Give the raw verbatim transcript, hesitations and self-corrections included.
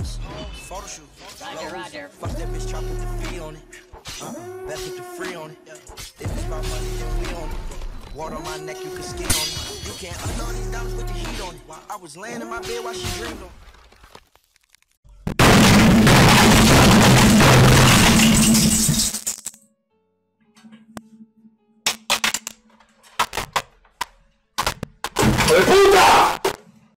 Benz, photo shoot. Roger, Roger. Fuck that bitch, try put the fee on it. Uh, bet put the free on it. If it's about money, then we on it. Water on my neck, you can ski on it. You can't unknow these diamonds with the heat on it. I was laying in my bed while she dreamed on it. ¡Hijo de puta!